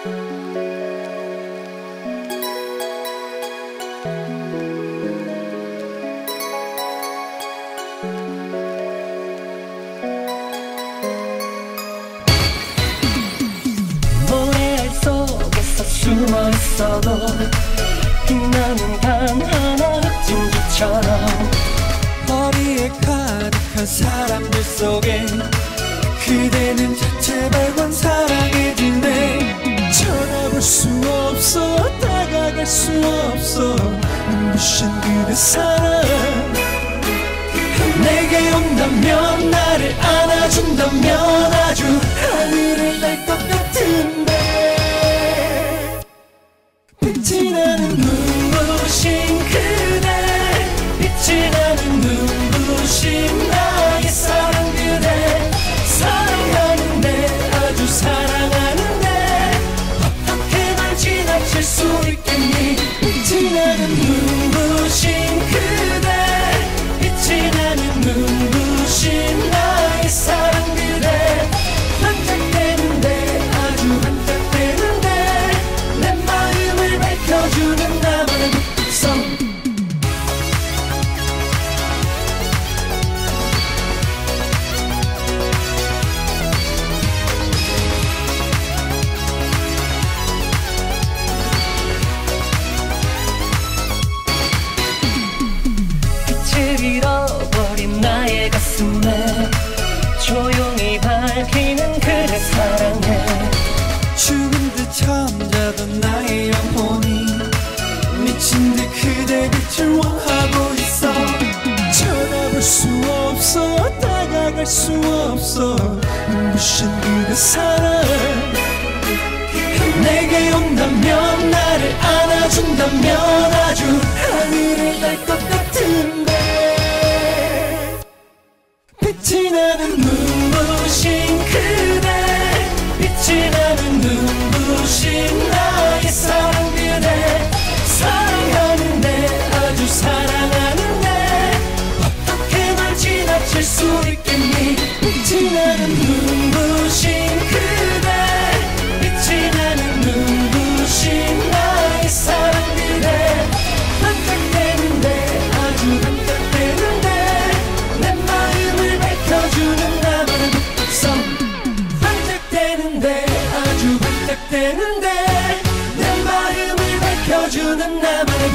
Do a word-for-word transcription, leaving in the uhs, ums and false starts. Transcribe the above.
모래알 속에서 숨어 있어도 빛나는 단 하나 진주처럼 머리에 가득한 사람들 속에 그대는 자체 발광 사랑해진대. 쳐다볼 수 없어, 다가갈 수 없어, 눈부신 그대 사랑. 내게 온다면, 나를 안아준다면 아주 하늘을 날 것 같은데. 빛이 나는 눈부신 그대, 빛이 나는 눈부신 나의 사랑 그대. 사랑하는데, 아주 사랑하는데 어떻게 날 지나칠 수 있겠니. 빛이 나는 눈부신 그대, 빛이 나는 눈부신 나의 사랑 그대. 반짝대는데, 아주 반짝대는데 내 마음을 밝혀주는 나만의 빛성. 빛을 잃어버린 나의 가슴에 조용히 밝히는 그대 사랑해. 죽은 듯 잠자던 나의 영혼이 미친 듯 그대 빛을 원하고 있어. 쳐다볼 수 없어, 다가갈 수 없어, 눈부신 그대 사랑. 내게 온다면, 나를 안아준다면 아주 하늘을 날 것 같은데. 빛이 나는 눈부신 그대, 빛이 나는 눈부신 나의 사랑 그대. 사랑하는데, 아주 사랑하는데 어떻게 날 지나칠 수 있겠니. 빛이 나는 눈부신 그대, 빛이 나는 눈부신 나의 사랑 그대. 반짝대는데, 아주 반짝대는데 내 마음을 밝혀주는 나만의 빛성. 반짝대는데, 아주 반짝대는데 내 마음을 밝혀주는 나만의